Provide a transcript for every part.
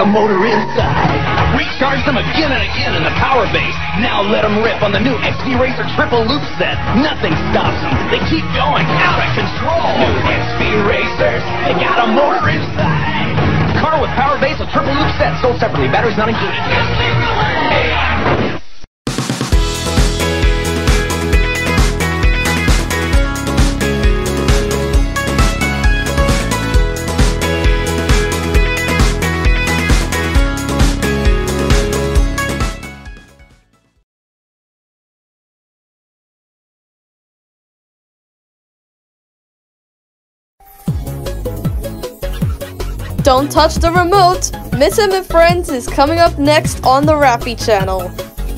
motor inside. Recharge them again and again in the power base. Now let them rip on the new XP Racer triple loop set. Nothing stops them. They keep going out of control. New XP Racers, they got a motor inside. Car with power base, a triple loop set, sold separately. Batteries not included. Don't touch the remote! Miss M and Friends is coming up next on the Rappy channel.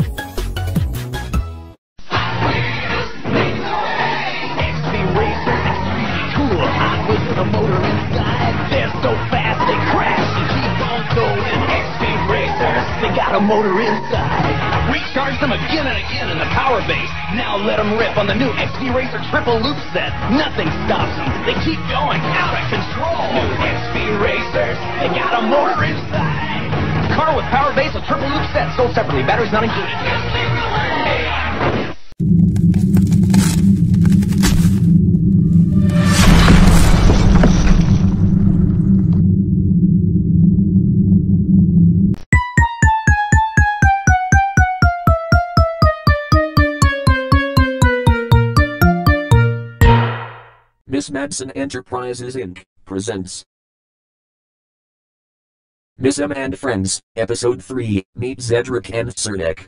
XP Racers, cool, hot with the motor inside. They're so fast they crash and keep on going. XP Racers, they got a motor inside. Recharge them again and again in the power base. Now let them rip on the new XP Racer triple loop set. Nothing stops them. They keep going out of control. New XP Racers, they got a motor inside. Car with power base, a triple loop set, sold separately. Batteries not included. Miss Madsen Enterprises Inc. presents Miss M and Friends, Episode 3, Meet Zedric and Serdek.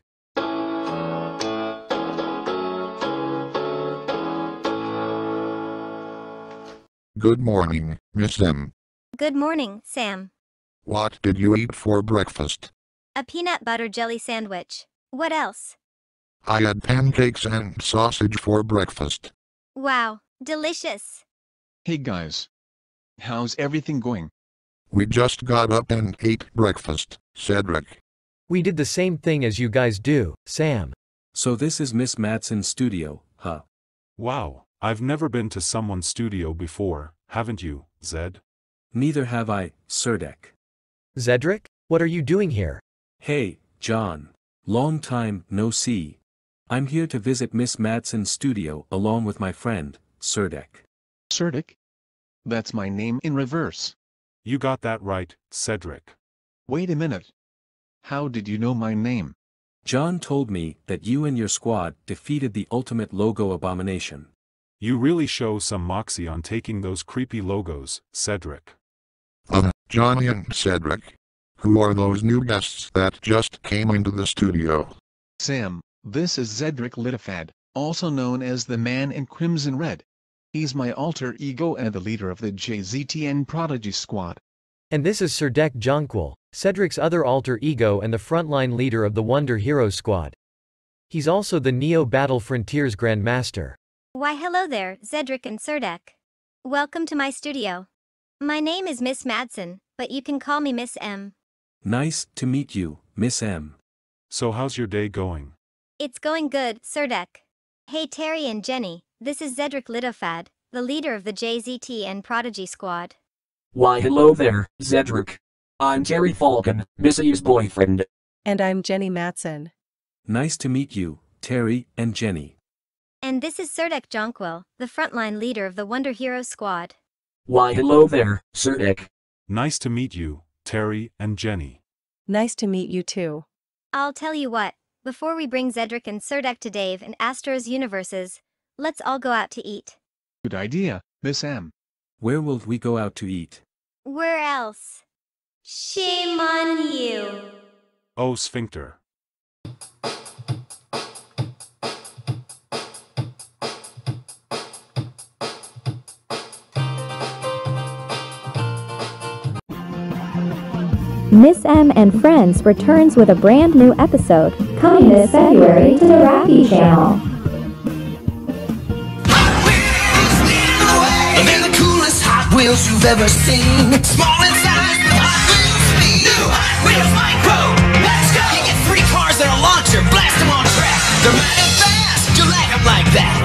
Good morning, Miss M. Good morning, Sam. What did you eat for breakfast? A peanut butter jelly sandwich. What else? I had pancakes and sausage for breakfast. Wow, delicious. Hey guys. How's everything going? We just got up and ate breakfast, Cedric. We did the same thing as you guys do, Sam. So this is Miss Madsen's studio, huh? Wow, I've never been to someone's studio before, haven't you, Zed? Neither have I, Serdek. Zedric, what are you doing here? Hey, John. Long time no see. I'm here to visit Miss Madsen's studio along with my friend, Serdek. Serdek? That's my name in reverse. You got that right, Cedric. Wait a minute. How did you know my name? John told me that you and your squad defeated the ultimate logo abomination. You really show some moxie on taking those creepy logos, Cedric. Johnny and Cedric. Who are those new guests that just came into the studio? Sam, this is Zedric Litafad, also known as the Man in Crimson Red. He's my alter ego and the leader of the JZTN Prodigy Squad. And this is Serdek Jonquil, Cedric's other alter ego and the frontline leader of the Wonder Heroes Squad. He's also the Neo Battle Frontiers Grandmaster. Why hello there, Zedric and Serdek. Welcome to my studio. My name is Miss Madsen, but you can call me Miss M. Nice to meet you, Miss M. So how's your day going? It's going good, Serdek. Hey Terry and Jenny, this is Zedric Litofad, the leader of the JZT and Prodigy Squad. Why hello there, Zedric. I'm Terry Falcon, Missy's boyfriend. And I'm Jenny Matson. Nice to meet you, Terry and Jenny. And this is Serdek Jonquil, the frontline leader of the Wonder Heroes Squad. Why hello there, Serdek. Nice to meet you, Terry and Jenny. Nice to meet you too. I'll tell you what, before we bring Zedric and Serdek to Dave and Astro's universes, let's all go out to eat. Good idea, Miss M. Where will we go out to eat? Where else? Shame on you. Oh, Sphincter. Miss M and Friends returns with a brand new episode, coming this February to the Rappy channel. They're the coolest Hot Wheels you've ever seen. Small in size, Hot Wheels speed. New Hot Wheels Micro. Let's go. You get 3 cars and a launcher. Blast them on track. They're running fast. You like them like that.